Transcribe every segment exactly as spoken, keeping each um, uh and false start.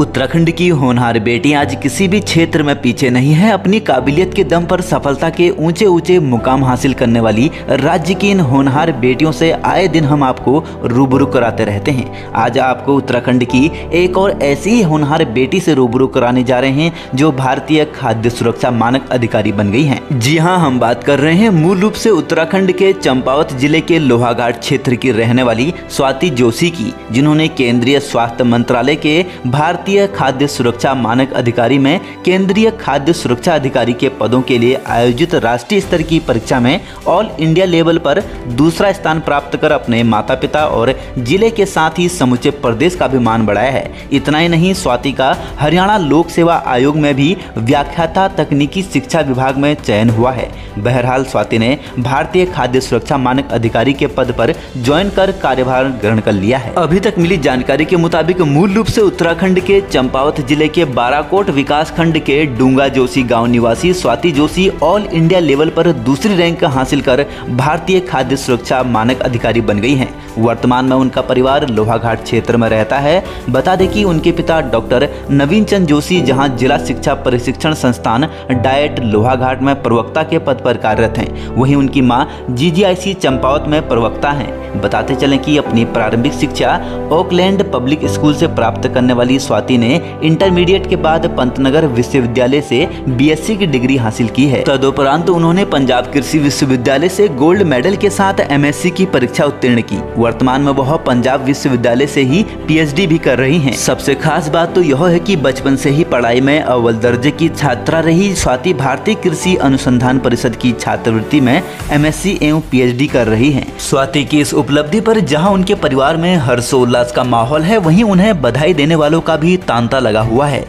उत्तराखंड की होनहार बेटी आज किसी भी क्षेत्र में पीछे नहीं है। अपनी काबिलियत के दम पर सफलता के ऊंचे ऊंचे मुकाम हासिल करने वाली राज्य की इन होनहार बेटियों से आए दिन हम आपको रूबरू कराते रहते हैं। आज आपको उत्तराखंड की एक और ऐसी ही होनहार बेटी से रूबरू कराने जा रहे हैं जो भारतीय खाद्य सुरक्षा मानक अधिकारी बन गई हैं। जी हां, हम बात कर रहे हैं मूल रूप से उत्तराखंड के चंपावत जिले के लोहाघाट क्षेत्र की रहने वाली स्वाति जोशी की, जिन्होंने केंद्रीय स्वास्थ्य मंत्रालय के भारतीय खाद्य सुरक्षा मानक अधिकारी में केंद्रीय खाद्य सुरक्षा अधिकारी के पदों के लिए आयोजित राष्ट्रीय स्तर की परीक्षा में ऑल इंडिया लेवल पर दूसरा स्थान प्राप्त कर अपने माता पिता और जिले के साथ ही समूचे प्रदेश का भी मान बढ़ाया है। इतना ही नहीं, स्वाति का हरियाणा लोक सेवा आयोग में भी व्याख्याता तकनीकी शिक्षा विभाग में चयन हुआ है। बहरहाल स्वाति ने भारतीय खाद्य सुरक्षा मानक अधिकारी के पद पर ज्वाइन कर कार्यभार ग्रहण कर लिया है। अभी तक मिली जानकारी के मुताबिक मूल रूप से उत्तराखंड के चंपावत जिले के बाराकोट विकास खंड के डूंगा जोशी गांव निवासी Swati Joshi all India level पर दूसरी रैंक हासिल कर भारतीय खाद्य सुरक्षा मानक अधिकारी बन गई हैं। वर्तमान में उनका परिवार लोहाघाट क्षेत्र में रहता है। बता दें कि उनके पिता डॉक्टर नवीन चंद जोशी जहां जिला शिक्षा प्रशिक्षण संस्थान डाइट लोहाघाट में प्रवक्ता के पद पर कार्यरत हैं, वहीं उनकी मां जीजीआईसी चंपावत में प्रवक्ता हैं। बताते चलें कि अपनी प्रारंभिक शिक्षा ओकलैंड पब्लिक स्कूल से प्राप्त करने वाली स्वाति ने इंटरमीडिएट के बाद पंतनगर विश्वविद्यालय से बीएससी की डिग्री हासिल की है। तदुपरांत उन्होंने पंजाब कृषि विश्वविद्यालय से गोल्ड मेडल के साथ एमएससी की परीक्षा उत्तीर्ण की। वर्तमान में वह पंजाब विश्वविद्यालय से ही पीएचडी भी कर रही हैं। सबसे खास बात तो यह है कि बचपन से ही पढ़ाई में अव्वल दर्जे की छात्रा रही स्वाति भारतीय कृषि अनुसंधान परिषद की छात्रवृत्ति में एमएससी एवं पीएचडी कर रही हैं। स्वाति की इस उपलब्धि पर जहां उनके परिवार में हर्षोल्लास का माहौल है, वहीं उन्हें बधाई देने वालों का भी तांता लगा हुआ है।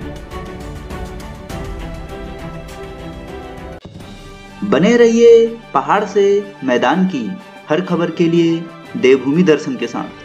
बने रहिए पहाड़ से मैदान की हर खबर के लिए देवभूमि दर्शन के साथ।